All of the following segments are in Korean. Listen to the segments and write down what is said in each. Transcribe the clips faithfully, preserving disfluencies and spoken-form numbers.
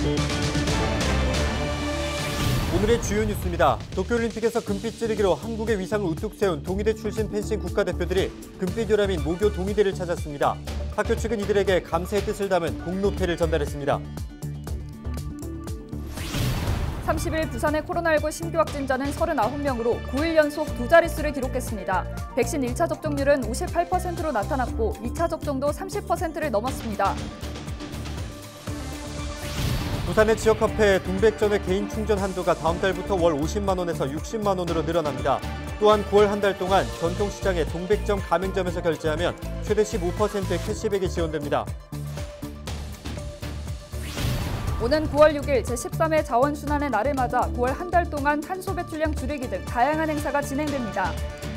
오늘의 주요 뉴스입니다. 도쿄올림픽에서 금빛 찌르기로 한국의 위상을 우뚝 세운 동의대 출신 펜싱 국가대표들이 금빛 요람인 모교 동의대를 찾았습니다. 학교 측은 이들에게 감사의 뜻을 담은 공로패를 전달했습니다. 삼십 일 부산의 코로나십구 신규 확진자는 서른아홉 명으로 구 일 연속 두 자릿수를 기록했습니다. 백신 일 차 접종률은 오십팔 퍼센트로 나타났고 이 차 접종도 삼십 퍼센트를 넘었습니다. 부산의 지역화폐 동백전의 개인 충전 한도가 다음 달부터 월 오십만 원에서 육십만 원으로 늘어납니다. 또한 구월 한 달 동안 전통시장의 동백점 가맹점에서 결제하면 최대 십오 퍼센트의 캐시백이 지원됩니다. 오는 구월 육일 제십삼 회 자원순환의 날을 맞아 구월 한 달 동안 탄소 배출량 줄이기 등 다양한 행사가 진행됩니다.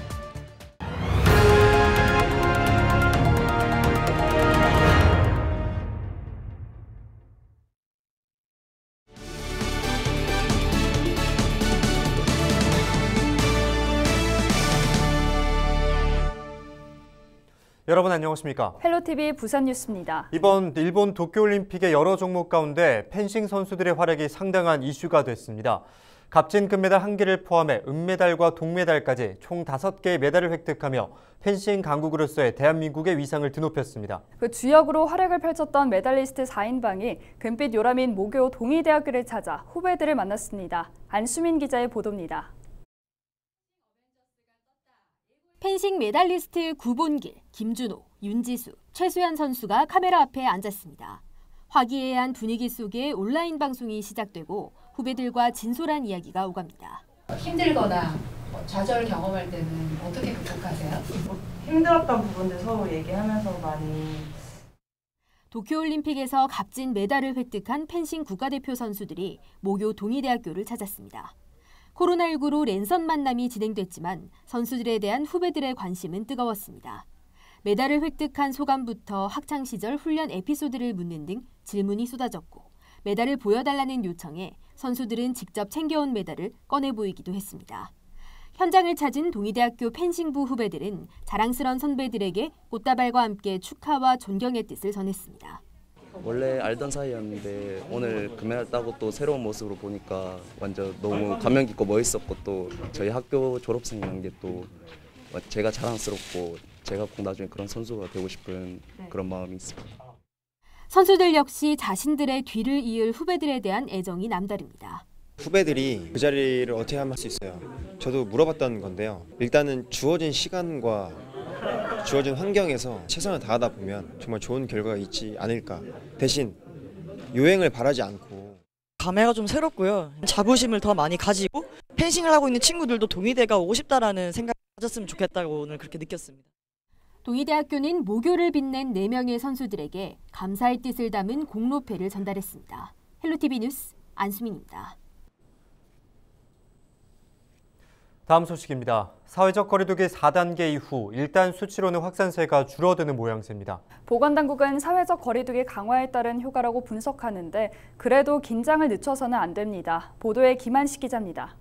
여러분 안녕하십니까? 헬로티비 부산 뉴스입니다. 이번 일본 도쿄올림픽의 여러 종목 가운데 펜싱 선수들의 활약이 상당한 이슈가 됐습니다. 값진 금메달 한 개를 포함해 은메달과 동메달까지 총 다섯 개의 메달을 획득하며 펜싱 강국으로서의 대한민국의 위상을 드높였습니다. 그 주역으로 활약을 펼쳤던 메달리스트 사 인방이 금빛 요람인 모교 동의대학교를 찾아 후배들을 만났습니다. 안수민 기자의 보도입니다. 펜싱 메달리스트 구본길, 김준호, 윤지수, 최수연 선수가 카메라 앞에 앉았습니다. 화기애애한 분위기 속에 온라인 방송이 시작되고 후배들과 진솔한 이야기가 오갑니다. 힘들거나 좌절 경험할 때는 어떻게 극복하세요? 힘들었던 부분들 서로 얘기하면서 많이. 도쿄올림픽에서 값진 메달을 획득한 펜싱 국가대표 선수들이 모교 동의대학교를 찾았습니다. 코로나십구로 랜선 만남이 진행됐지만 선수들에 대한 후배들의 관심은 뜨거웠습니다. 메달을 획득한 소감부터 학창시절 훈련 에피소드를 묻는 등 질문이 쏟아졌고 메달을 보여달라는 요청에 선수들은 직접 챙겨온 메달을 꺼내 보이기도 했습니다. 현장을 찾은 동의대학교 펜싱부 후배들은 자랑스러운 선배들에게 꽃다발과 함께 축하와 존경의 뜻을 전했습니다. 원래 알던 사이였는데 오늘 금메달 따고 또 새로운 모습으로 보니까 완전 너무 감명 깊고 멋있었고 또 저희 학교 졸업생이라는 게 또 제가 자랑스럽고 제가 꼭 나중에 그런 선수가 되고 싶은 그런 마음이 있습니다. 선수들 역시 자신들의 뒤를 이을 후배들에 대한 애정이 남다릅니다. 후배들이 그 자리를 어떻게 하면 할 수 있어요? 저도 물어봤던 건데요. 일단은 주어진 시간과 주어진 환경에서 최선을 다하다 보면 정말 좋은 결과가 있지 않을까. 대신 요행을 바라지 않고. 감회가 좀 새롭고요. 자부심을 더 많이 가지고 펜싱을 하고 있는 친구들도 동의대가 오고 싶다라는 생각을 가졌으면 좋겠다고 오늘 그렇게 느꼈습니다. 동의대학교는 모교를 빛낸 네 명의 선수들에게 감사의 뜻을 담은 공로패를 전달했습니다. 헬로티비 뉴스 안수민입니다. 다음 소식입니다. 사회적 거리두기 사 단계 이후 일단 수치로는 확산세가 줄어드는 모양새입니다. 보건당국은 사회적 거리두기 강화에 따른 효과라고 분석하는데 그래도 긴장을 늦춰서는 안 됩니다. 보도에 김한식 기자입니다.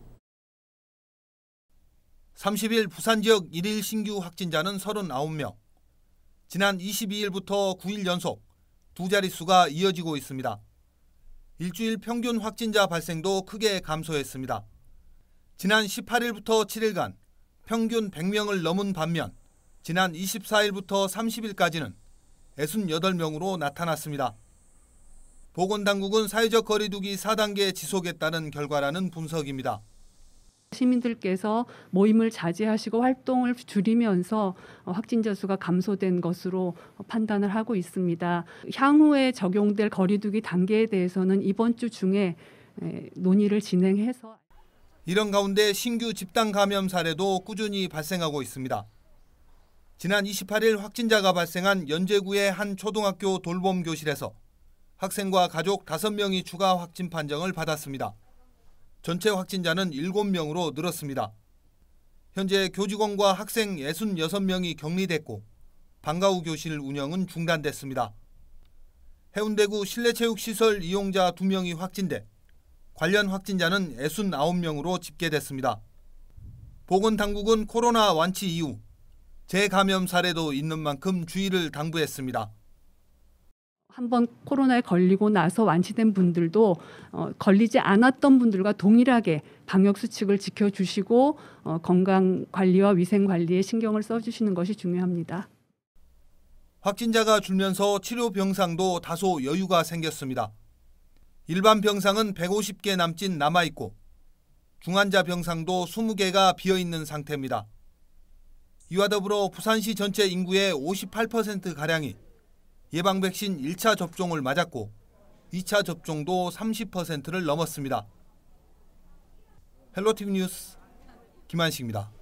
삼십 일 부산 지역 일 일 신규 확진자는 서른아홉 명. 지난 이십이 일부터 구 일 연속 두 자릿수가 이어지고 있습니다. 일주일 평균 확진자 발생도 크게 감소했습니다. 지난 십팔 일부터 칠 일간 평균 백 명을 넘은 반면 지난 이십사 일부터 삼십 일까지는 육십팔 명으로 나타났습니다. 보건당국은 사회적 거리두기 사 단계 지속에 따른 결과라는 분석입니다. 시민들께서 모임을 자제하시고 활동을 줄이면서 확진자 수가 감소된 것으로 판단을 하고 있습니다. 향후에 적용될 거리두기 단계에 대해서는 이번 주 중에 논의를 진행해서. 이런 가운데 신규 집단 감염 사례도 꾸준히 발생하고 있습니다. 지난 이십팔 일 확진자가 발생한 연제구의 한 초등학교 돌봄 교실에서 학생과 가족 다섯 명이 추가 확진 판정을 받았습니다. 전체 확진자는 일곱 명으로 늘었습니다. 현재 교직원과 학생 육십육 명이 격리됐고 방과 후 교실 운영은 중단됐습니다. 해운대구 실내체육시설 이용자 두 명이 확진돼 관련 확진자는 육십구 명으로 집계됐습니다. 보건당국은 코로나 완치 이후 재감염 사례도 있는 만큼 주의를 당부했습니다. 한번 코로나에 걸리고 나서 완치된 분들도 어, 걸리지 않았던 분들과 동일하게 방역 수칙을 지켜주시고 어, 건강 관리와 위생 관리에 신경을 써주시는 것이 중요합니다. 확진자가 줄면서 치료 병상도 다소 여유가 생겼습니다. 일반 병상은 백오십 개 남짓 남아있고 중환자 병상도 이십 개가 비어있는 상태입니다. 이와 더불어 부산시 전체 인구의 오십팔 퍼센트가량이 예방 백신 일 차 접종을 맞았고 이 차 접종도 삼십 퍼센트를 넘었습니다. 헬로티비 뉴스 김한식입니다.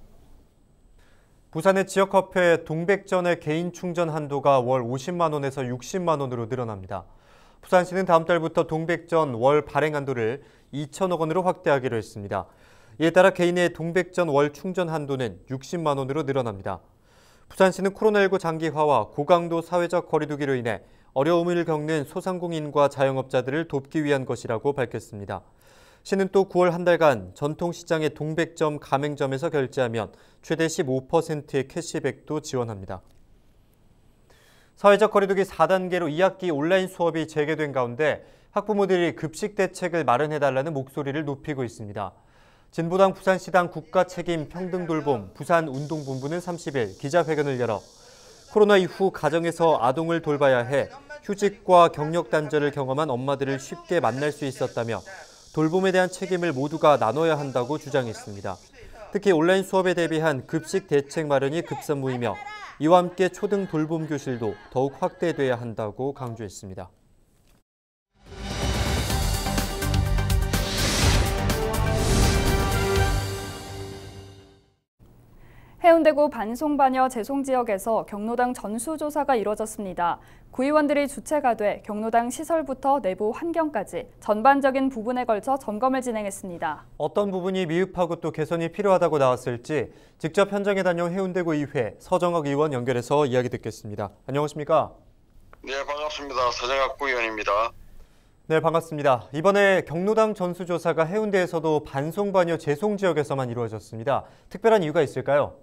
부산의 지역화폐 동백전의 개인 충전 한도가 월 오십만 원에서 육십만 원으로 늘어납니다. 부산시는 다음 달부터 동백전 월 발행 한도를 이천억 원으로 확대하기로 했습니다. 이에 따라 개인의 동백전 월 충전 한도는 육십만 원으로 늘어납니다. 부산시는 코로나십구 장기화와 고강도 사회적 거리두기로 인해 어려움을 겪는 소상공인과 자영업자들을 돕기 위한 것이라고 밝혔습니다. 시는 또 구월 한 달간 전통시장의 동백점 가맹점에서 결제하면 최대 십오 퍼센트의 캐시백도 지원합니다. 사회적 거리두기 사 단계로 이 학기 온라인 수업이 재개된 가운데 학부모들이 급식 대책을 마련해달라는 목소리를 높이고 있습니다. 진보당 부산시당 국가책임평등돌봄 부산운동본부는 삼십 일 기자회견을 열어 코로나 이후 가정에서 아동을 돌봐야 해 휴직과 경력 단절을 경험한 엄마들을 쉽게 만날 수 있었다며 돌봄에 대한 책임을 모두가 나눠야 한다고 주장했습니다. 특히 온라인 수업에 대비한 급식 대책 마련이 급선무이며 이와 함께 초등 돌봄 교실도 더욱 확대돼야 한다고 강조했습니다. 해운대구 반송반여 재송지역에서 경로당 전수조사가 이뤄졌습니다. 구의원들이 주체가 돼 경로당 시설부터 내부 환경까지 전반적인 부분에 걸쳐 점검을 진행했습니다. 어떤 부분이 미흡하고 또 개선이 필요하다고 나왔을지 직접 현장에 다녀온 해운대구 의회 서정학 의원 연결해서 이야기 듣겠습니다. 안녕하십니까? 네, 반갑습니다. 서정학 구의원입니다. 네, 반갑습니다. 이번에 경로당 전수조사가 해운대에서도 반송반여 재송지역에서만 이루어졌습니다. 특별한 이유가 있을까요?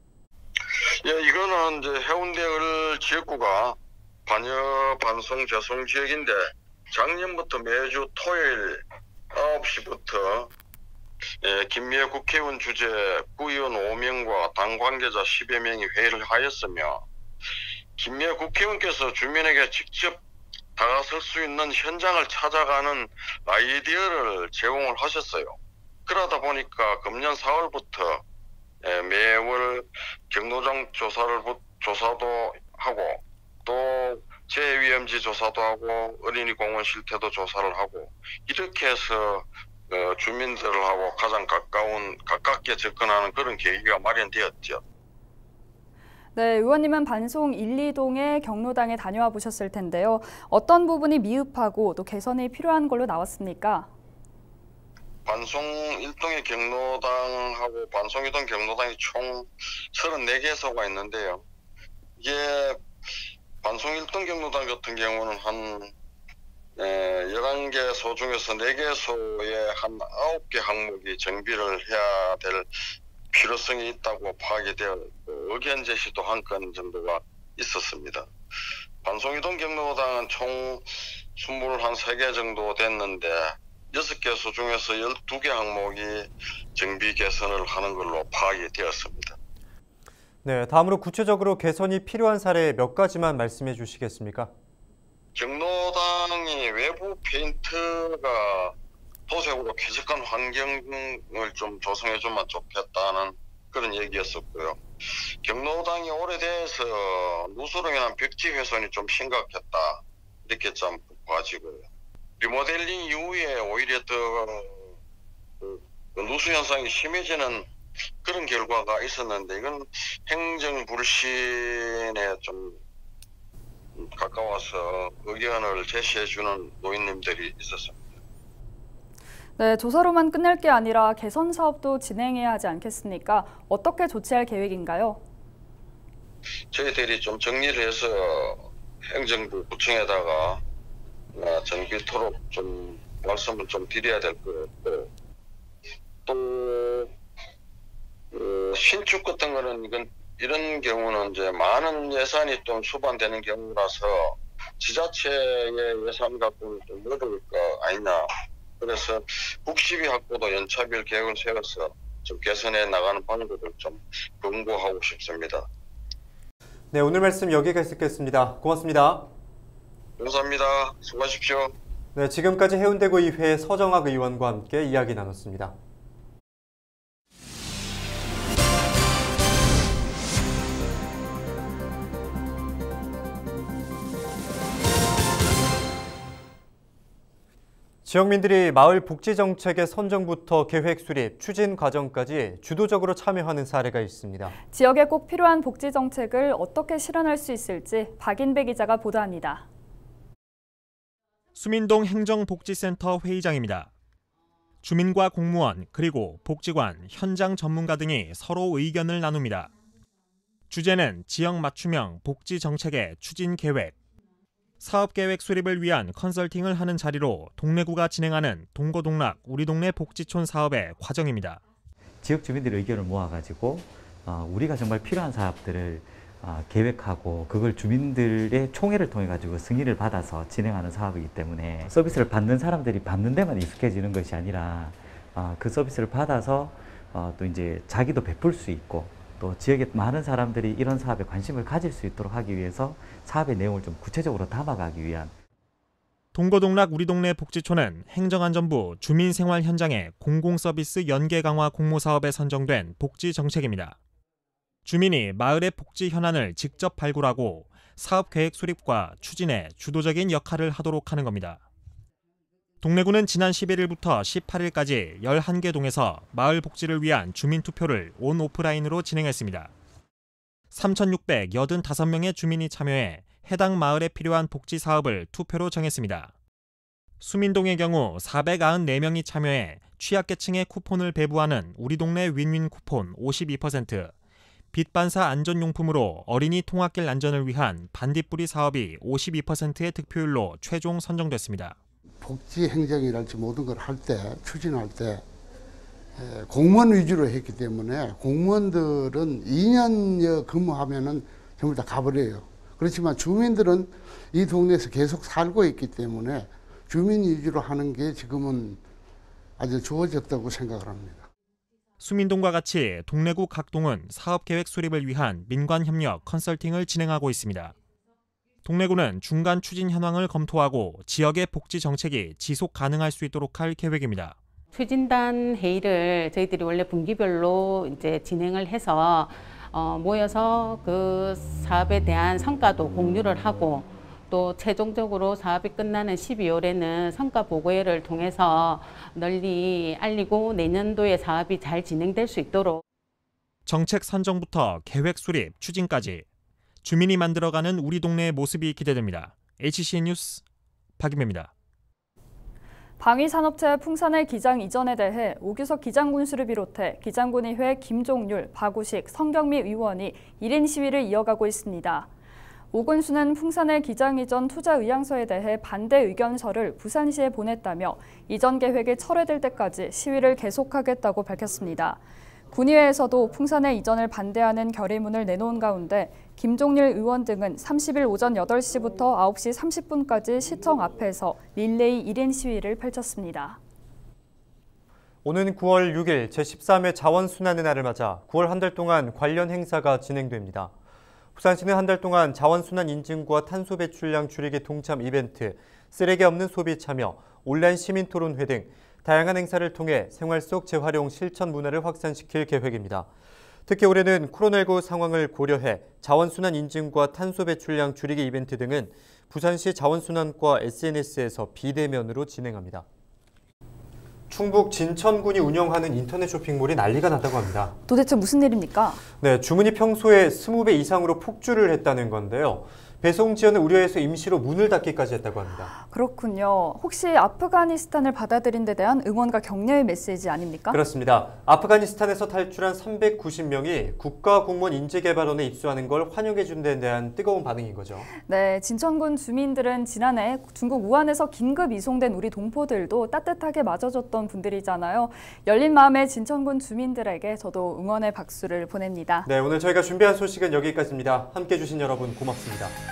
예, 이거는 이제 해운대를 지역구가 반여 반송 재송 지역인데 작년부터 매주 토요일 아홉 시부터 예, 김미애 국회의원 주재 구의원 오 명과 당 관계자 십여 명이 회의를 하였으며 김미애 국회의원께서 주민에게 직접 다가설 수 있는 현장을 찾아가는 아이디어를 제공을 하셨어요. 그러다 보니까 금년 사월부터 매월 경로당 조사를 조사도 하고 또 재위험지 조사도 하고 어린이 공원 실태도 조사를 하고 이렇게 해서 주민들하고 가장 가까운 가깝게 접근하는 그런 계기가 마련되었죠. 네, 의원님은 반송 일, 이 동의 경로당에 다녀와 보셨을 텐데요. 어떤 부분이 미흡하고 또 개선이 필요한 걸로 나왔습니까? 반송 일 동의 경로당하고 반송 이 동 경로당이 총 서른네 개소가 있는데요. 이게 반송 일 동 경로당 같은 경우는 한 열한 개소 중에서 네 개소에 한 아홉 개 항목이 정비를 해야 될 필요성이 있다고 파악이 되어 의견 제시도 한 건 정도가 있었습니다. 반송 이 동 경로당은 총 이십삼 개 정도 됐는데 여섯 개소 중에서 열두 개 항목이 정비 개선을 하는 걸로 파악이 되었습니다. 네, 다음으로 구체적으로 개선이 필요한 사례 몇 가지만 말씀해 주시겠습니까? 경로당이 외부 페인트가 도색으로 쾌적한 환경을 좀 조성해주면 좋겠다는 그런 얘기였었고요. 경로당이 오래돼서 누수로 인한 벽지 훼손이 좀 심각했다 이렇게 좀 봐지고요. 리모델링 이후에 오히려 더 그 누수 현상이 심해지는 그런 결과가 있었는데 이건 행정 불신에 좀 가까워서 의견을 제시해주는 노인님들이 있었습니다. 네, 조사로만 끝낼 게 아니라 개선 사업도 진행해야 하지 않겠습니까? 어떻게 조치할 계획인가요? 저희들이 좀 정리를 해서 행정부 구청에다가 정비토록 좀 말씀을 좀 드려야 될 것 같고 또 어, 신축 같은 거는 이건 이런 경우는 이제 많은 예산이 좀 수반되는 경우라서 지자체의 예산 갖고는 좀 어려울 거 아니냐. 그래서 국시비 확보도 연차별 계획을 세워서 좀 개선해 나가는 방법을 좀 권고하고 싶습니다. 네, 오늘 말씀 여기까지 듣겠습니다. 고맙습니다. 감사합니다. 수고하십시오. 네, 지금까지 해운대구의회 서정학 의원과 함께 이야기 나눴습니다. 지역민들이 마을 복지 정책의 선정부터 계획 수립, 추진 과정까지 주도적으로 참여하는 사례가 있습니다. 지역에 꼭 필요한 복지 정책을 어떻게 실현할 수 있을지 박인배 기자가 보도합니다. 수민동 행정복지센터 회의장입니다. 주민과 공무원 그리고 복지관, 현장 전문가 등이 서로 의견을 나눕니다. 주제는 지역 맞춤형 복지 정책의 추진 계획. 사업계획 수립을 위한 컨설팅을 하는 자리로 동래구가 진행하는 동거동락 우리 동네 복지촌 사업의 과정입니다. 지역 주민들의 의견을 모아가지고 우리가 정말 필요한 사업들을 계획하고 그걸 주민들의 총회를 통해 가지고 승인을 받아서 진행하는 사업이기 때문에 서비스를 받는 사람들이 받는 데만 익숙해지는 것이 아니라 그 서비스를 받아서 또 이제 자기도 베풀 수 있고 또 지역의 많은 사람들이 이런 사업에 관심을 가질 수 있도록 하기 위해서 사업의 내용을 좀 구체적으로 담아가기 위한. 동거동락 우리 동네 복지촌은 행정안전부 주민생활 현장의 공공서비스 연계 강화 공모사업에 선정된 복지 정책입니다. 주민이 마을의 복지 현안을 직접 발굴하고 사업계획 수립과 추진에 주도적인 역할을 하도록 하는 겁니다. 동래구는 지난 십일일부터 십팔일까지 열한 개 동에서 마을 복지를 위한 주민투표를 온 오프라인으로 진행했습니다. 삼천육백팔십오 명의 주민이 참여해 해당 마을에 필요한 복지 사업을 투표로 정했습니다. 수민동의 경우 사백구십사 명이 참여해 취약계층에 쿠폰을 배부하는 우리 동네 윈윈 쿠폰 오십이 퍼센트, 빛반사 안전용품으로 어린이 통학길 안전을 위한 반딧불이 사업이 오십이 퍼센트의 득표율로 최종 선정됐습니다. 복지 행정이랄지 모든 걸 할 때, 추진할 때 공무원 위주로 했기 때문에 공무원들은 이 년여 근무하면은 전부 다 가버려요. 그렇지만 주민들은 이 동네에서 계속 살고 있기 때문에 주민 위주로 하는 게 지금은 아주 좋아졌다고 생각을 합니다. 수민동과 같이 동래구 각 동은 사업계획 수립을 위한 민관협력 컨설팅을 진행하고 있습니다. 동래구는 중간 추진 현황을 검토하고 지역의 복지 정책이 지속 가능할 수 있도록 할 계획입니다. 추진단 회의를 저희들이 원래 분기별로 이제 진행을 해서 어, 모여서 그 사업에 대한 성과도 공유를 하고 또 최종적으로 사업이 끝나는 십이월에는 성과 보고회를 통해서 널리 알리고 내년도에 사업이 잘 진행될 수 있도록 정책 선정부터 계획 수립, 추진까지 주민이 만들어가는 우리 동네의 모습이 기대됩니다. 에이치씨엔 뉴스 박인배입니다. 방위산업체 풍산의 기장 이전에 대해 오규석 기장군수를 비롯해 기장군의회 김종률, 박우식, 성경미 의원이 일 인 시위를 이어가고 있습니다. 오 군수는 풍산의 기장 이전 투자 의향서에 대해 반대 의견서를 부산시에 보냈다며 이전 계획이 철회될 때까지 시위를 계속하겠다고 밝혔습니다. 군의회에서도 풍산의 이전을 반대하는 결의문을 내놓은 가운데 김종률 의원 등은 삼십일 오전 여덟 시부터 아홉 시 삼십 분까지 시청 앞에서 릴레이 일 인 시위를 펼쳤습니다. 오는 구월 육일 제십삼 회 자원순환의 날을 맞아 구월 한 달 동안 관련 행사가 진행됩니다. 부산시는 한 달 동안 자원순환 인증과 탄소 배출량 줄이기 동참 이벤트, 쓰레기 없는 소비 참여, 온라인 시민토론회 등 다양한 행사를 통해 생활 속 재활용 실천 문화를 확산시킬 계획입니다. 특히 올해는 코로나십구 상황을 고려해 자원순환 인증과 탄소 배출량 줄이기 이벤트 등은 부산시 자원순환과 에스엔에스에서 비대면으로 진행합니다. 충북 진천군이 운영하는 인터넷 쇼핑몰이 난리가 났다고 합니다. 도대체 무슨 일입니까? 네, 주문이 평소에 이십 배 이상으로 폭주를 했다는 건데요. 배송 지연을 우려해서 임시로 문을 닫기까지 했다고 합니다. 그렇군요. 혹시 아프가니스탄을 받아들인 데 대한 응원과 격려의 메시지 아닙니까? 그렇습니다. 아프가니스탄에서 탈출한 삼백구십 명이 국가공무원 인재개발원에 입소하는 걸 환영해 준 데 대한 뜨거운 반응인 거죠. 네, 진천군 주민들은 지난해 중국 우한에서 긴급 이송된 우리 동포들도 따뜻하게 맞아줬던 분들이잖아요. 열린 마음의 진천군 주민들에게 저도 응원의 박수를 보냅니다. 네, 오늘 저희가 준비한 소식은 여기까지입니다. 함께해 주신 여러분 고맙습니다.